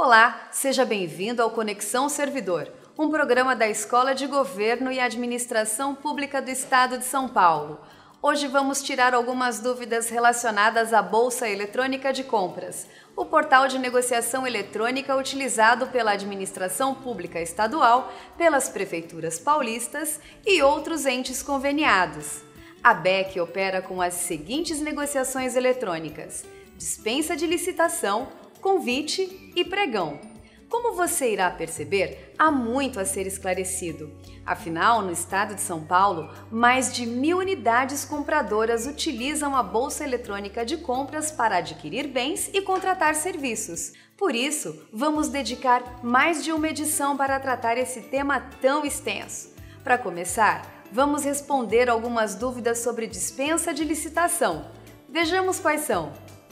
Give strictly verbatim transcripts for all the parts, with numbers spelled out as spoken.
Olá, seja bem-vindo ao Conexão Servidor, um programa da Escola de Governo e Administração Pública do Estado de São Paulo. Hoje vamos tirar algumas dúvidas relacionadas à Bolsa Eletrônica de Compras, o portal de negociação eletrônica utilizado pela Administração Pública Estadual, pelas prefeituras paulistas e outros entes conveniados. A B E C opera com as seguintes negociações eletrônicas: dispensa de licitação, convite e pregão. Como você irá perceber, há muito a ser esclarecido. Afinal, no estado de São Paulo, mais de mil unidades compradoras utilizam a Bolsa Eletrônica de Compras para adquirir bens e contratar serviços. Por isso, vamos dedicar mais de uma edição para tratar esse tema tão extenso. Para começar, vamos responder algumas dúvidas sobre dispensa de licitação. Vejamos quais são.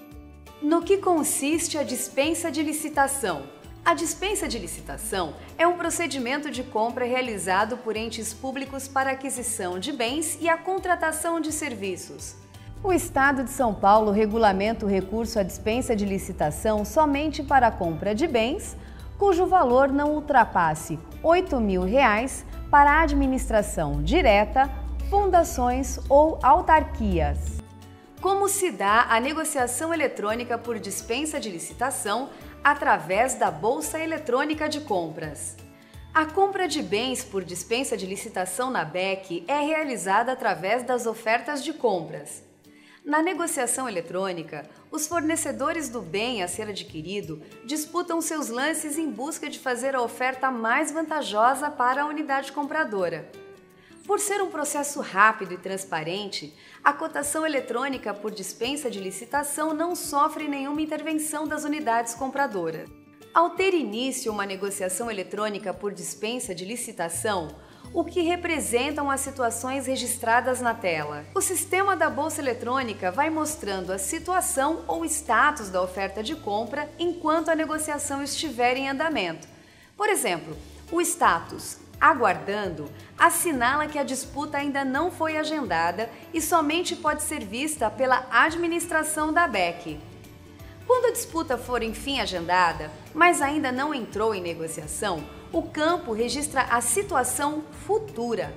No que consiste a dispensa de licitação? A dispensa de licitação é um procedimento de compra realizado por entes públicos para aquisição de bens e a contratação de serviços. O Estado de São Paulo regulamenta o recurso à dispensa de licitação somente para a compra de bens, cujo valor não ultrapasse oito mil reais para a administração direta, fundações ou autarquias. Como se dá a negociação eletrônica por dispensa de licitação através da Bolsa Eletrônica de Compras? A compra de bens por dispensa de licitação na B E C é realizada através das ofertas de compras. Na negociação eletrônica, os fornecedores do bem a ser adquirido disputam seus lances em busca de fazer a oferta mais vantajosa para a unidade compradora. Por ser um processo rápido e transparente, a cotação eletrônica por dispensa de licitação não sofre nenhuma intervenção das unidades compradoras. Ao ter início uma negociação eletrônica por dispensa de licitação, o que representam as situações registradas na tela? O sistema da Bolsa Eletrônica vai mostrando a situação ou status da oferta de compra enquanto a negociação estiver em andamento. Por exemplo, o status aguardando assinala que a disputa ainda não foi agendada e somente pode ser vista pela administração da B E C. Quando a disputa for enfim agendada, mas ainda não entrou em negociação, o campo registra a situação futura.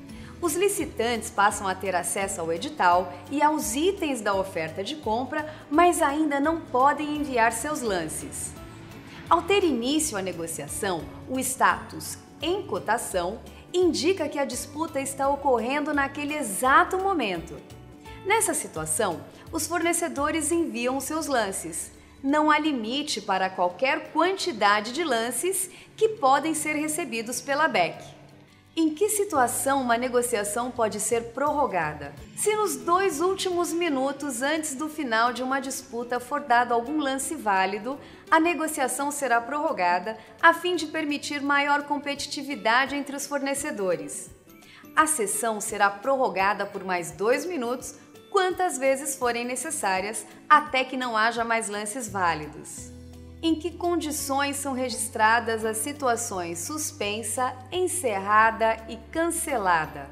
Os licitantes passam a ter acesso ao edital e aos itens da oferta de compra, mas ainda não podem enviar seus lances. Ao ter início a negociação, o status em cotação indica que a disputa está ocorrendo naquele exato momento. Nessa situação, os fornecedores enviam seus lances. Não há limite para qualquer quantidade de lances que podem ser recebidos pela B E C. Em que situação uma negociação pode ser prorrogada? Se nos dois últimos minutos antes do final de uma disputa for dado algum lance válido, a negociação será prorrogada a fim de permitir maior competitividade entre os fornecedores. A sessão será prorrogada por mais dois minutos, quantas vezes forem necessárias, até que não haja mais lances válidos. Em que condições são registradas as situações suspensa, encerrada e cancelada?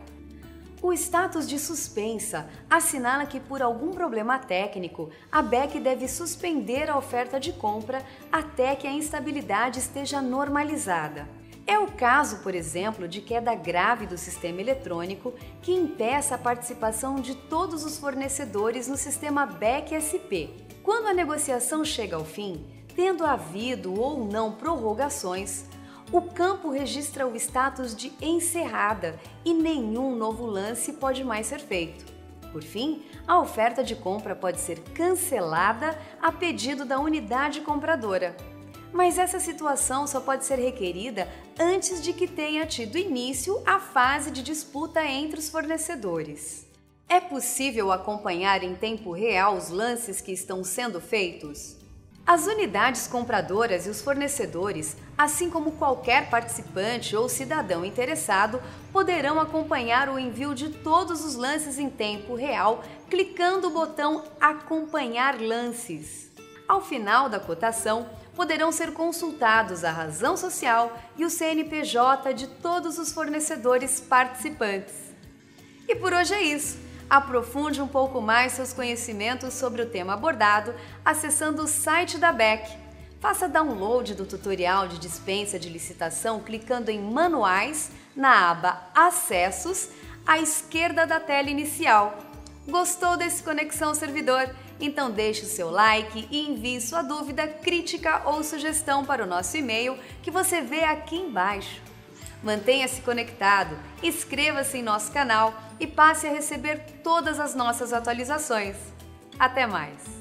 O status de suspensa assinala que, por algum problema técnico, a B E C deve suspender a oferta de compra até que a instabilidade esteja normalizada. É o caso, por exemplo, de queda grave do sistema eletrônico que impeça a participação de todos os fornecedores no sistema B E C S P. Quando a negociação chega ao fim, tendo havido ou não prorrogações, o campo registra o status de encerrada e nenhum novo lance pode mais ser feito. Por fim, a oferta de compra pode ser cancelada a pedido da unidade compradora. Mas essa situação só pode ser requerida antes de que tenha tido início a fase de disputa entre os fornecedores. É possível acompanhar em tempo real os lances que estão sendo feitos? As unidades compradoras e os fornecedores, assim como qualquer participante ou cidadão interessado, poderão acompanhar o envio de todos os lances em tempo real, clicando o botão Acompanhar lances. Ao final da cotação, poderão ser consultados a razão social e o C N P J de todos os fornecedores participantes. E por hoje é isso. Aprofunde um pouco mais seus conhecimentos sobre o tema abordado acessando o site da B E C. Faça download do tutorial de dispensa de licitação clicando em Manuais na aba Acessos à esquerda da tela inicial. Gostou desse Conexão Servidor? Então deixe o seu like e envie sua dúvida, crítica ou sugestão para o nosso e-mail que você vê aqui embaixo. Mantenha-se conectado, inscreva-se em nosso canal e passe a receber todas as nossas atualizações. Até mais!